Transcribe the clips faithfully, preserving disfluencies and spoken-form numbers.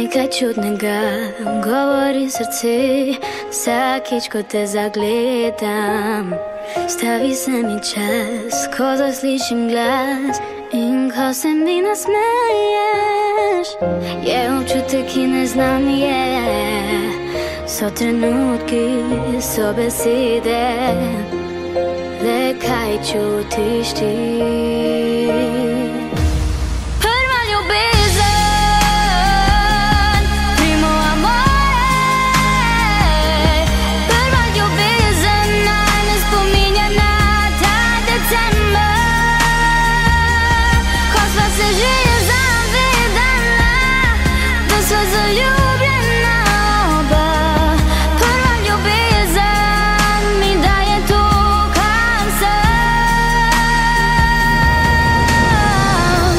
Nekaj čudnega govori srce vsakič, ko te zagledam. Stavi se mi čas, ko zaslišim glas in ko se mi nasmeješ. Je občutek, ki ne znam, je. So trenutki, so besede, le kaj čutiš ti. Prva ljubezen, primo amore. Prva ljubezen naj me spominja na ta december, ko sva se že zavedala, da sva zaljubljena oba. Prva ljubezen mi daje to, kar sem.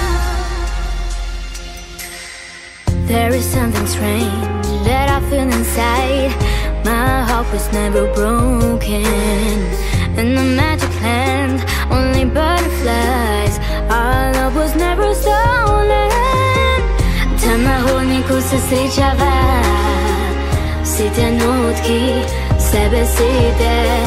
There is something strange that I feel inside. My heart was never broken. In the magic land, only butterflies. Our love was never stolen. Tam na hodniku se srečava, vsi trenutki, vse besede.